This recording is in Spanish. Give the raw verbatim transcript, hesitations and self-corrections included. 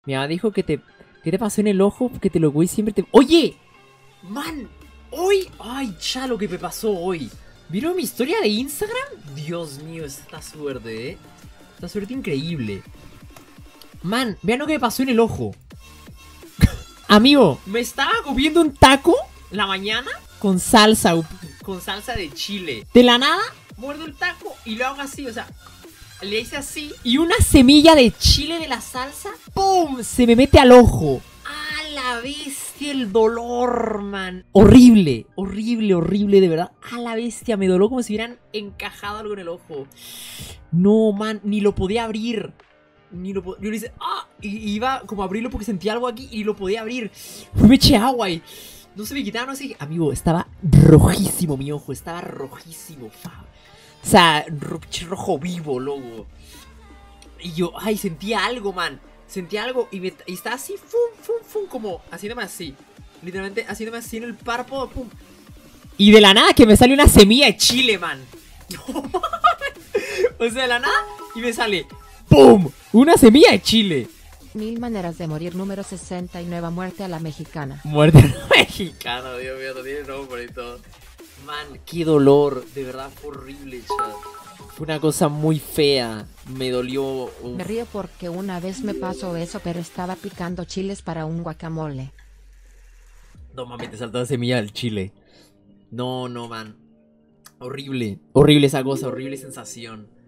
Mi mamá dijo que te... ¿Qué te pasó en el ojo? Que te lo güey siempre te... ¡Oye! Man, hoy... Ay, ya lo que me pasó hoy. ¿Vieron mi historia de Instagram? Dios mío, esta suerte, eh. Esta suerte increíble. Man, vean lo que me pasó en el ojo. Amigo, me estaba comiendo un taco la mañana con salsa, con salsa de chile. De la nada, muerdo el taco y lo hago así, o sea, le hice así. Y una semilla de chile de la salsa, ¡pum! Se me mete al ojo. ¡A la bestia el dolor, man! Horrible, horrible, horrible, de verdad. A la bestia, me doló como si hubieran encajado algo en el ojo. No, man, ni lo podía abrir. Ni lo podía... Yo le hice... ¡Ah! Y iba como a abrirlo porque sentía algo aquí y lo podía abrir. Me eché agua y... No se me quitaba, no sé... Amigo, estaba rojísimo mi ojo. Estaba rojísimo. Fa. O sea, ro rojo vivo, loco. Y yo, ay, sentía algo, man. Sentía algo y, me, y estaba así, fum, fum, fum, como haciéndome así. Literalmente haciéndome así en el párpado, pum. Y de la nada que me sale una semilla de chile, man. O sea, de la nada y me sale... ¡Pum! Una semilla de chile. Mil maneras de morir número sesenta y nueve. Muerte a la mexicana. Muerte a la mexicana, Dios mío, no tiene nombre y todo. Man, qué dolor. De verdad fue horrible, chat. Fue una cosa muy fea. Me dolió. Uf. Me río porque una vez me pasó eso, pero estaba picando chiles para un guacamole. No mames, te saltó la semilla del chile. No, no, man. Horrible. Horrible esa cosa, horrible sensación.